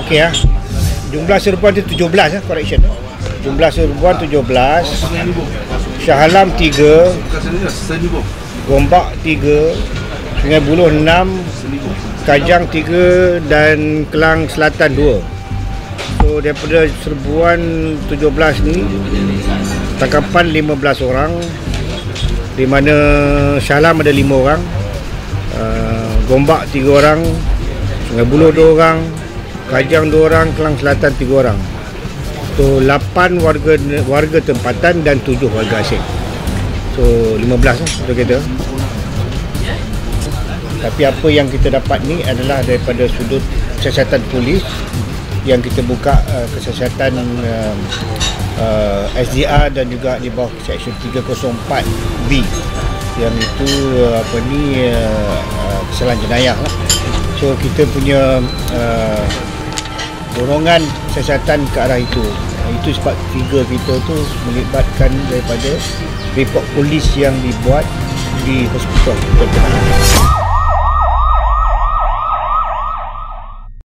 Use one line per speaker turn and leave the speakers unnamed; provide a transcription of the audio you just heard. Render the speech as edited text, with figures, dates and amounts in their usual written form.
Okey lah. Jumlah serbuan tu 17 correction. Jumlah serbuan 17. Shah Alam 3, Gombak 3, Sungai Buloh 6, Kajang 3 dan Kelang Selatan 2. So daripada serbuan 17 ni tangkapan 15 orang, di mana Shah Alam ada 5 orang, Gombak 3 orang, Sungai Buloh 2 orang, Kajang 2 orang, Kelang Selatan 3 orang. So 8 warga tempatan dan 7 warga asing. So 15 untuk kita. Tapi apa yang kita dapat ni adalah daripada sudut kesiasatan polis yang kita buka kesiasatan SDR dan juga di bawah Seksyen 304B yang itu kesalahan jenayah lah. So kita punya dorongan kesiasatan ke arah itu. Itu sebab figure kita tu melibatkan daripada report polis yang dibuat di hospital terkenal.